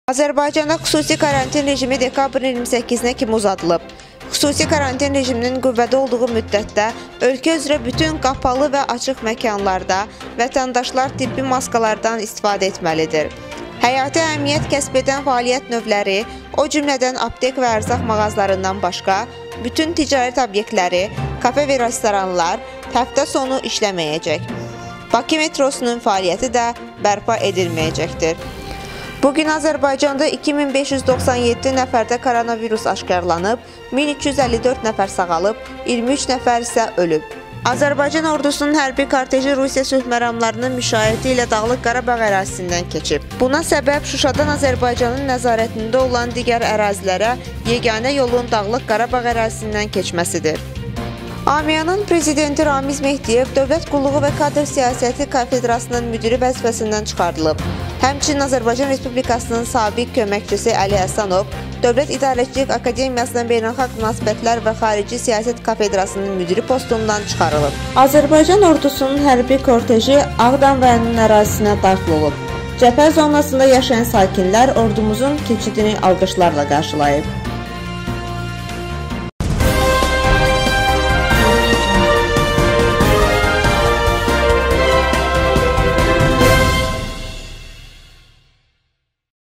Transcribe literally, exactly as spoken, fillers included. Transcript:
Azərbaycanda xüsusi karantin rejimi dekabrın iyirmi səkkizinə kimi uzadılıb. Xüsusi karantin rejiminin qüvvədə olduğu müddətdə ölkə üzrə bütün qapalı və açıq məkanlarda vətəndaşlar tibbi maskalardan istifadə etməlidir. Həyati əhəmiyyət kəsb edən fəaliyyət növləri, o cümlədən aptek və ərzaq mağazalarından başqa, bütün ticarət obyektləri, kafe və restoranlar həftə sonu işləməyəcək. Bakı metrosunun fəaliyyəti də bərpa edilməyəcəkdir. Bugün Azərbaycanda iki min beş yüz doxsan yeddi nəfərdə koronavirus aşkarlanıb, min üç yüz əlli dörd nəfər sağalıb, iyirmi üç nəfər isə ölüb. Azərbaycan ordusunun hərbi korteji Rusiya sülh məramlarının müşayiəti ilə Dağlıq Qarabağ ərazisindən keçib. Buna səbəb Şuşadan Azərbaycanın nəzarətində olan digər ərazilərə yeganə yolun Dağlıq Qarabağ ərazisindən keçməsidir. AMİA'nın prezidenti Ramiz Mehdiyev Dövlət Qulluğu və Kadr Siyasəti Kafedrasının müdiri vəzifəsindən çıxarılıb. Həmçinin Azərbaycan Respublikasının sabiq köməkçisi Əli Həsənov, Dövlət İdarəçilik Akademiyasının Beynəlxalq Münasibətlər və Xarici Siyasət Kafedrasının müdiri postundan çıxarılıb. Azərbaycan ordusunun hərbi korteji Ağdam rayonunun ərazisinə daxil olub. Cəbhə zonasında yaşayan sakinlər ordumuzun keçidini alqışlarla qarşılayıb.